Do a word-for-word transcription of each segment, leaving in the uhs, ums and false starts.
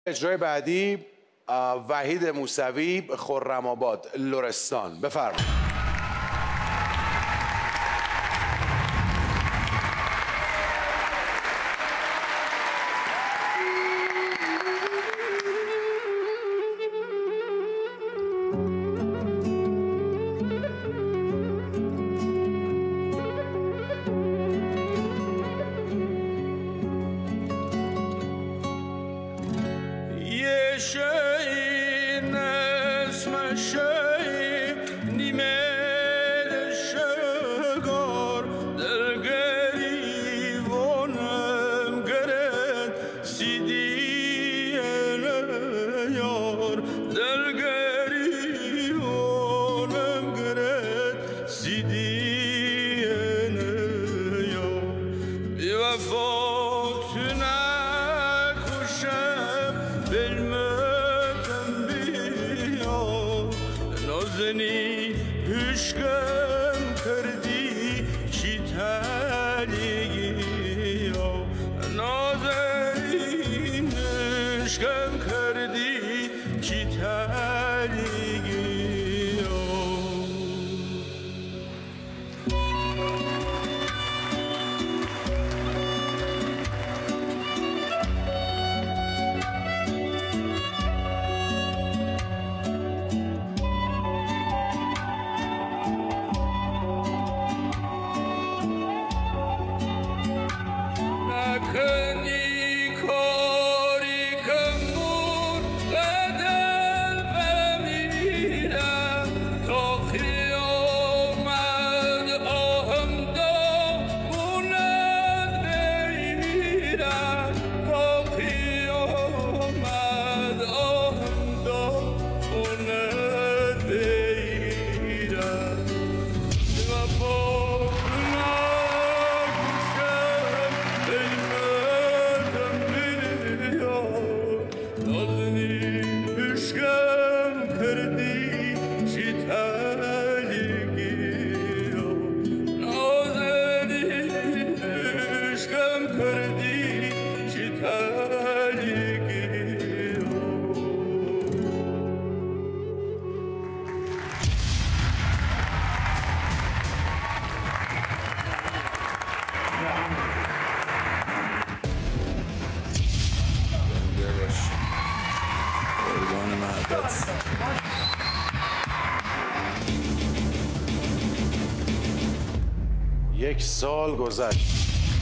اجرای بعدی وحید موسوی، خرم آباد، لرستان. بفرمایید. یک سال گذشت.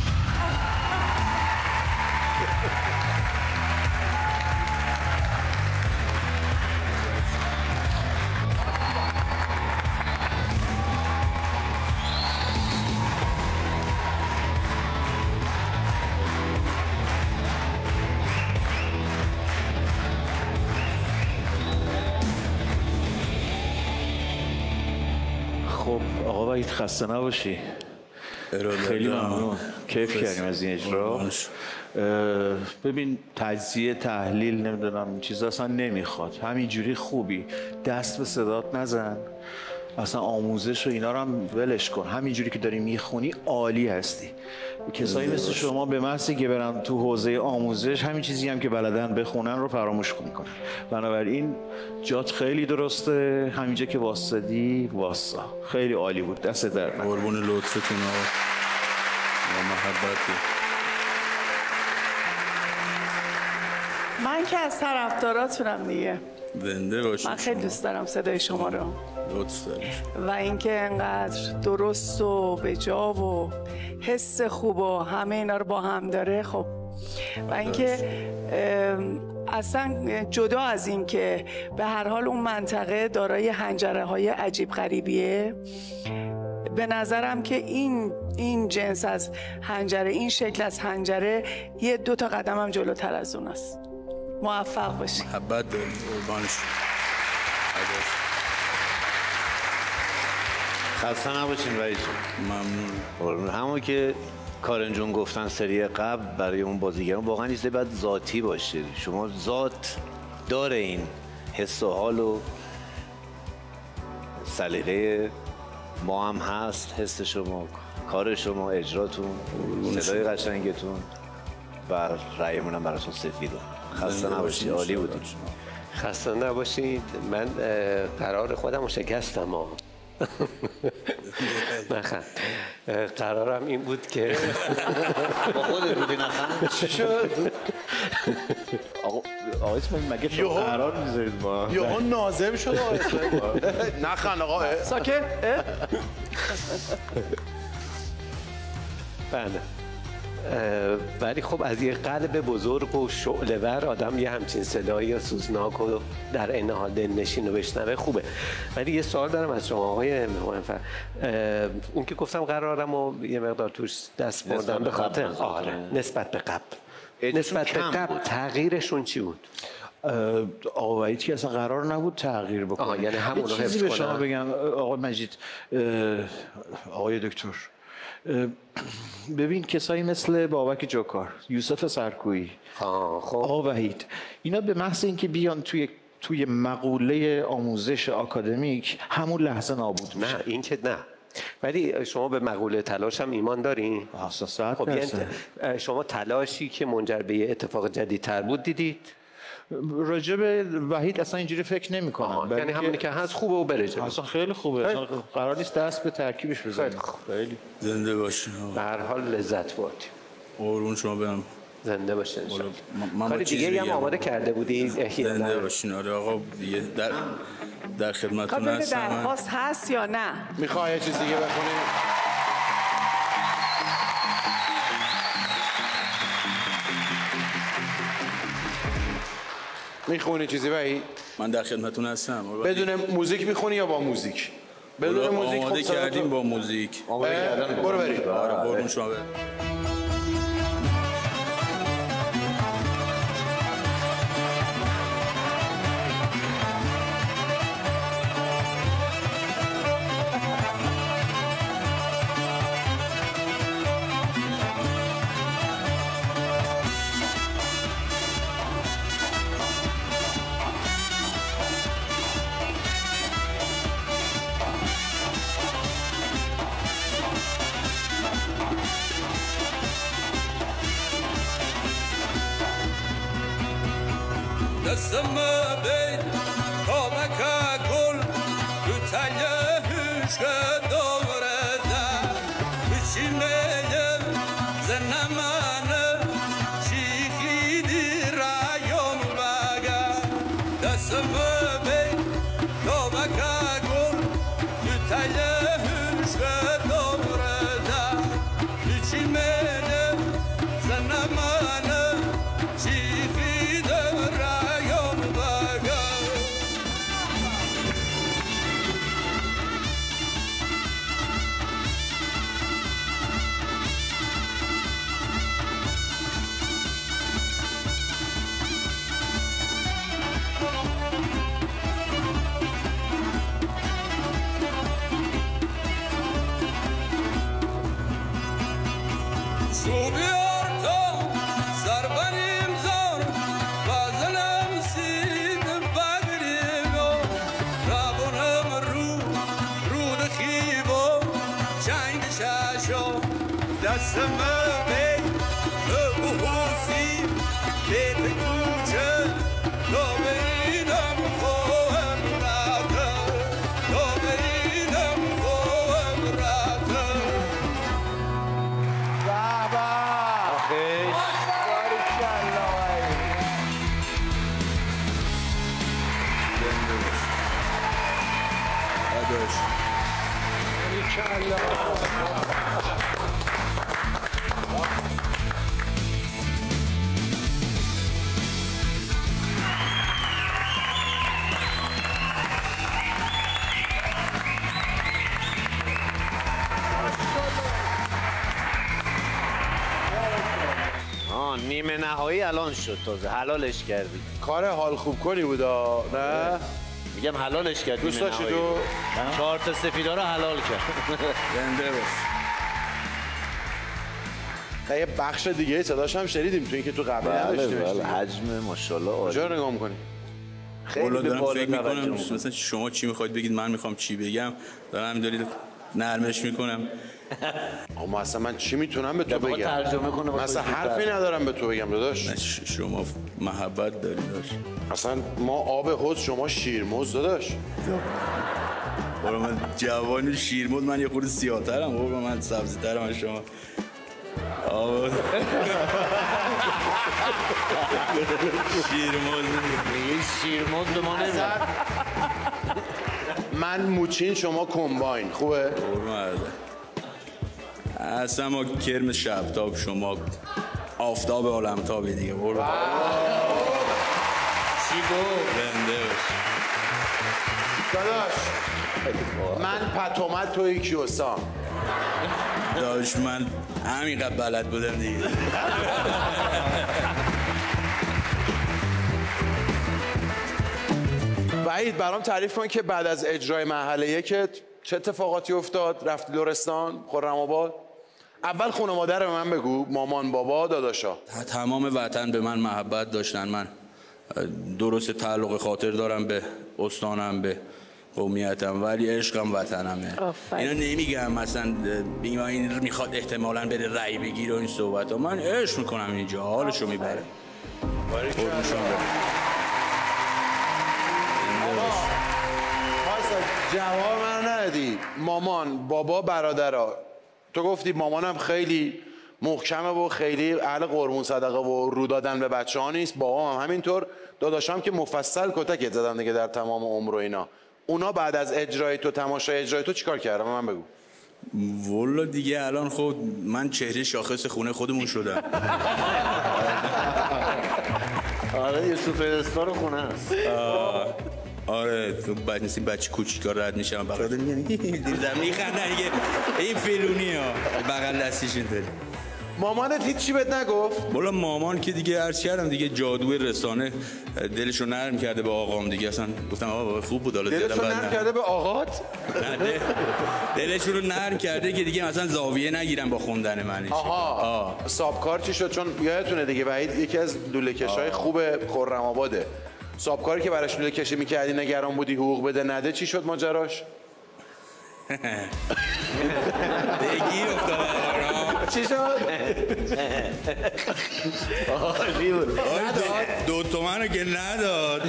خب آقا وحید خسته نباشی. خیلی ممنون، کیف کردیم از این اجرا. ببین تجزیه تحلیل نمیدونم این چیزا اصلا نمیخواد، همینجوری خوبی، دست به صدات نزن، اصلا آموزش و اینا رو هم ولش کن، همینجوری که داری میخونی عالی هستی. کسایی مثل شما به محض که برن تو حوزه آموزش همین چیزی هم که بلدن بخونن رو فراموش میکنن. بنابراین جات خیلی درسته، همینجا که واسدی واسا، خیلی عالی بود، دست در نکنه. قربون لطفتون و محبتی. من که از طرفداراتونم دیگه. زنده باشید. من خیلی دوست دارم صدای شما رو. لطف دارید. و اینکه انقدر درست و بجا و حس خوب و همه اینا رو با هم داره. خب و اینکه اصلا جدا از این که به هر حال اون منطقه دارای حنجره های عجیب غریبیه، به نظرم که این این جنس از حنجره، این شکل از حنجره یه دو تا قدم هم جلوتر از اون است. موفق باشی. محبت داریم. قربانش. خسته نباشین وحید جان. ممنون. همون که کارن جون گفتن سری قبل برای اون بازیگران واقعا چیز باید ذاتی باشه. شما ذات داره این حس و حال و سلیقه ما هم هست، حس شما، کار شما، اجراتون، صدای قشنگتون و رأیمون هم براتون سفیده. خسته نباشید، عالی بودید. خسته نباشید. من قرار خودم رو شکستم ها. نخند. قرارم این بود که با خودت بودی نخند؟ چی شد؟ آقا آقا اسماعیل مگه شما قرار میذارید با یهو نازم شد آقا اسماعیل. نخند آقا. ساکت. بله. ولی خب از یه قلب بزرگ و شعله‌ور آدم یه همچین صدایی سوزناک و در عین حال دلنشین رو بشنوه خوبه. ولی یه سوال دارم از شما آقای مهمانفر. اون که گفتم قرارم و یه مقدار توش دست بردم به خاطر آره نسبت به قبل نسبت به قبل تغییرشون چی بود؟ آقا وحید که اصلا قرار نبود تغییر بکنه. یعنی همون رو چیزی به شما کنم. بگم آقا مجید، آقای دکتر، ببین کسایی مثل بابک جوکار، یوسف سرکویی، خب آقا وحید، اینا به محض اینکه بیان توی توی مقوله آموزش آکادمیک همون لحظه نابود میشه. نه این که نه، ولی شما به مقوله تلاش هم ایمان دارین؟ اساساً. خب یعنی شما تلاشی که منجر به یه اتفاق جدیدتر بود دیدید؟ راجع به وحید اصلا اینجوری فکر نمی کنم. یعنی همونی که هست خوبه و بره جلو. اصلا خیلی خوبه. اصلا قرار نیست دست به ترکیبش بزنیم. خیلی زنده باشین. به هر حال لذت بردیم. قربون شما برم. زنده باشین ان شاءالله. من کار دیگه هم آماده کرده بودی؟ زنده باشین. آره آقا دیگه در در خدمتتون هستم. درخواست هست یا نه؟ میخوای یه چیز دیگه بخونی؟ میخونی چیزی وحید؟ من در خدمتتون هستم. بدون موزیک میخونی یا با موزیک؟ بدون موزیک آماده خب کردیم با موزیک. آماده کردن برو برید. آره قربون شما برم. دستم بین کامک گل تو تنگه هشک دوره در بچینه زنمانه چیخی دی رایون بگه دستم بین کامک گل تو تنگه هشک دوره در بچینه زنمانه چیخی دی دستم بی بخوصی بیت کوچه تا برینم خواهم رفته تا برینم خواهم رفته بابا آخیش نیمه نهایی الان شد، تازه حلالش کردی. کار حال خوب کنی بودا نه؟ میگم حلالش کردی. دوست داشتی تو؟ چهار تا سفیدا رو حلال کرد. زنده باش. یه بخش دیگه صداش هم شنیدیم تو اینکه تو قبلی نداشتیم. بله حجم ماشاءالله عالی. کجا نگاه می‌کنی؟ خیلی به دارم بالا فکر می‌کنم توجه مثلا شما چی می‌خواید بگید، من می‌خوام چی بگم، دارم دارید نرمش می‌کنم. اما اصلا من چی میتونم به تو بگم؟ ترجمه کنه واسه مثلا حرفی ندارم به تو بگم داداش. شما محبت داری داشت. اصلا ما آب حوض، شما شیرموز داداش. برای من جوان شیرموز، من یه خورده سیاه‌ترم، برای من سبزی‌ترم از شما. آب شیرموز میگه شیرموز به ما نمیاد. من موچین، شما کمباین. خوبه؟ قربان اصلا ما کرم شبتاب، شما آفتاب عالمتابی دیگه. قربان چی گفت؟ زنده باش داداش. من پتومت، توی کیوسام. داداش من همینقدر بلد بودم دیگه. وحید برام تعریف کن که بعد از اجرای مرحله یکت چه اتفاقاتی افتاد؟ رفتی لرستان، خرم‌آباد؟ اول خانواده رو به من بگو، مامان، بابا، داداشا. تمام وطن به من محبت داشتن. من درست تعلق خاطر دارم به استانم، به قومیتم، ولی عشقم وطنمه. اینا نمیگم مثلا بگیم این میخواد احتمالاً بره رأی بگیره و این صحبت ها. من عشق میکنم اینجا، حالشو میبره. جواب من ندادی. مامان، بابا، برادرها. تو گفتی مامانم خیلی محکمه و خیلی اهل قربون صدقه و رو دادن به بچه ها نیست. بابا هم همینطور. داداشم که مفصل کتکت زدن دیگه در تمام عمر و اینا. اونا بعد از اجرای تو، تماشای اجرای تو چیکار کردن؟ من بگو. والا دیگه الان خود من چهره شاخص خونه خودمون شدم. آره یه سوپر استار خونه است. آره تو بعد نیستی بچه کوچیکا رد میشم بغل میگن دیدم میخندن دیگه. این فیلونی ها بغل دستیش اینطوری. مامانت هیچی بهت نگفت؟ والا مامان که دیگه عرض کردم دیگه جادوی رسانه دلشو نرم کرده به آقام دیگه. اصلا گفتم آقا خوب بود حالا دلشو نرم کرده به آقات؟ نه دلشو رو نرم کرده که دیگه مثلا زاویه نگیرم با خوندن منش. آها سابکار چی شد؟ چون یادتونه دیگه وحید یکی از لوله‌کش‌های خوب خرم‌آباده. سابکاری که براش لوله کشی میکردی، نگران بودی حقوق بده نده، چی شد ماجراش؟ بگیر افتاد. چی شد؟ دو تومن رو که نداد.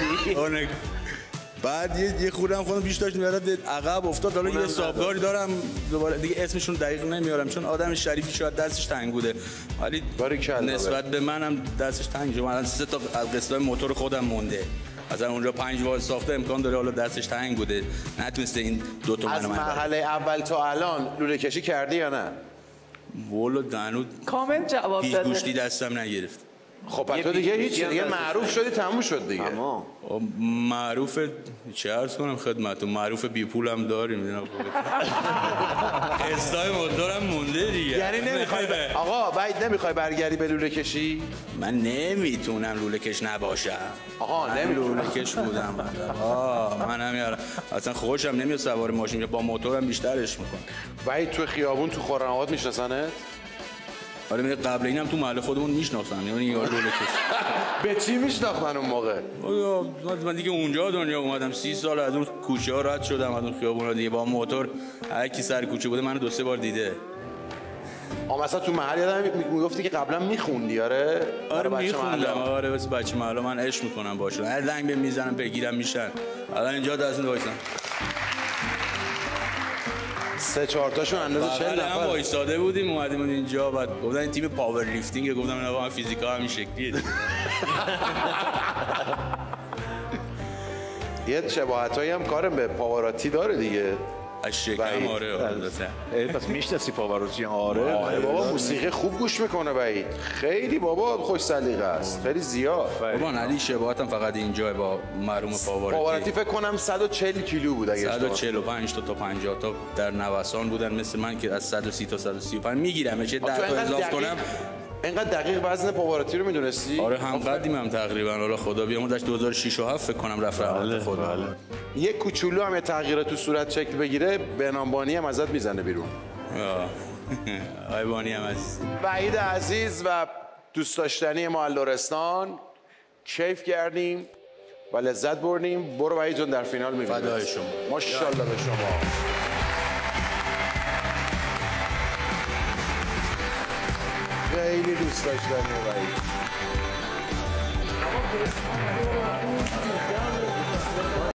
بعد یه یه خودم خودم پیش داشت میاد عقب افتاد. حالا یه حسابداری دارم دوباره دیگه اسمشون دقیق نمیارم چون آدم شریفی شاید دستش تنگ بوده، ولی نسبت به منم دستش تنگ شد. من سه تا از قسطای موتور خودم مونده. مثلا اونجا پنج واحد ساخته، امکان داره حالا دستش تنگ بوده نتونسته این دو تومن از مرحله اول تا الان لوله کشی کردی یا نه؟ والا دنو کامنت جواب داده. پیش گوشتی دستم نگرفت. خب تو دیگه هیچ دیگه معروف شدی، تموم شد دیگه. اما معروف چه عرض کنم خدمتتون، معروف بی پولم داریم. قسطای موتورم مونده دیگه. یعنی نمیخوای ب... آقا بعد نمیخوای برگردی به لوله کشی؟ من نمیتونم لوله کش نباشم. آها نمیتونم. لوله کش بودم من. آه من هم اصلا خوشم نمیاد سوار ماشین، با موتورم بیشترش میکنم. ولی تو خیابون تو خرم‌آباد میشناسنت؟ آره من قبل اینم تو محله خودمون میشناختم، یعنی یا لوله کش. به چی میشناختن اون موقع؟ من دیگه اونجا دنیا اومدم، سی سال از اون کوچه ها رد شدم، از اون خیابون ها دیگه با موتور. هر کی سر کوچه بوده منو دو سه بار دیده. آ مثلا تو محل یادم میگفتی که قبلا میخوندی؟ آره آره میخوندم. آره واسه بچه محله من عشق میکنم باشون، هر زنگ بهم میزنم بگیرم میشن. الان اینجا دست وایسن سه چهار تاشون اندازه چهل نفر هم وایساده بودیم، اومدیم اینجا بعد گفتن این تیم پاور لیفتینگ، گفتم نه من فیزیکا همین شکلیه. یه شباهتایی هم کارم به پاوراتی داره دیگه. از شکم آره البته. پس میشناسی پاوراتی؟ آره آره بابا موسیقی خوب گوش میکنه وحید، خیلی بابا خوش سلیقه است، خیلی زیاد. بابا علی شباهتم فقط اینجا با مرحوم پاوراتی. پاوراتی فکر کنم صد و چهل کیلو بود اگه صد و چهل و پنج تا تا پنجاه تا در نوسان بودن مثل من که از صد و سی تا صد و سی و پنج میگیرم، چه ده تا اضافه کنم. اینقدر دقیق وزن پاوراتی رو میدونستی؟ آره هم قدیم هم تقریبا. حالا خدا بیامرزش دو هزار و شش و هفت فکر کنم رفت رحمت خدا. بله. یه کوچولو هم یه تغییرات تو صورت شکل بگیره بهنامبانی هم ازت میزنه بیرون. آی بانی هم عزیز. وحید عزیز و دوست داشتنی ما لرستان، کیف کردیم و لذت بردیم. برو وحید جون در فینال میبینیم. فدای شما. ماشاءالله به شما. خیلی دوست داشتنیه وحید.